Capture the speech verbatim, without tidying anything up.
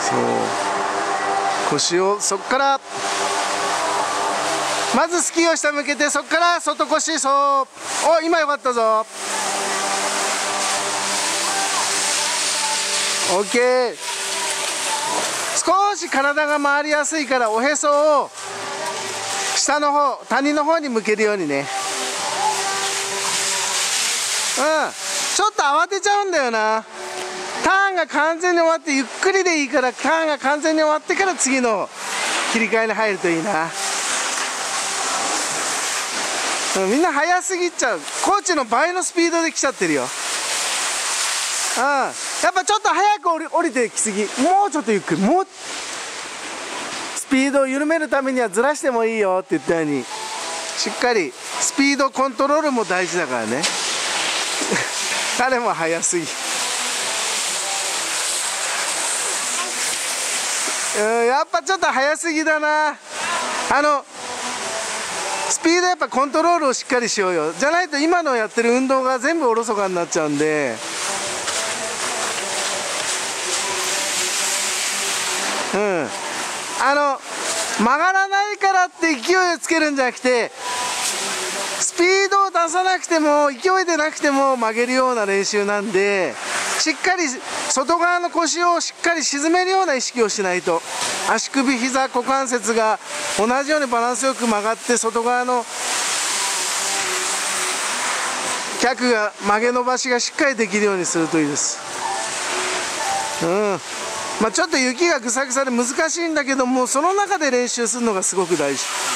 そう腰をそっからまずスキーを下向けて、そっから外腰。そうお今よかったぞ。オッケー。少し体が回りやすいからおへそを下の方、谷の方に向けるようにね。うん、ちょっと慌てちゃうんだよな。ターンが完全に終わって、ゆっくりでいいからターンが完全に終わってから次の切り替えに入るといいな。うん、みんな速すぎちゃう。コーチの倍のスピードで来ちゃってるよ。うん、やっぱちょっと早く降り、降りてきすぎ。もうちょっとゆっくり、もうスピードを緩めるためにはずらしてもいいよって言ったように、しっかりスピードコントロールも大事だからね。彼も速すぎ。うん、やっぱちょっと速すぎだな。あのスピードやっぱコントロールをしっかりしようよ。じゃないと今のやってる運動が全部おろそかになっちゃうんで。うん、あの曲がらないからって勢いをつけるんじゃなくて、スピードを出さなくても勢いでなくても曲げるような練習なんで、しっかり外側の腰をしっかり沈めるような意識をしないと、足首膝股関節が同じようにバランスよく曲がって、外側の脚が曲げ伸ばしがしっかりできるようにするといいです。うん、まあ、ちょっと雪がぐさぐさで難しいんだけども、その中で練習するのがすごく大事。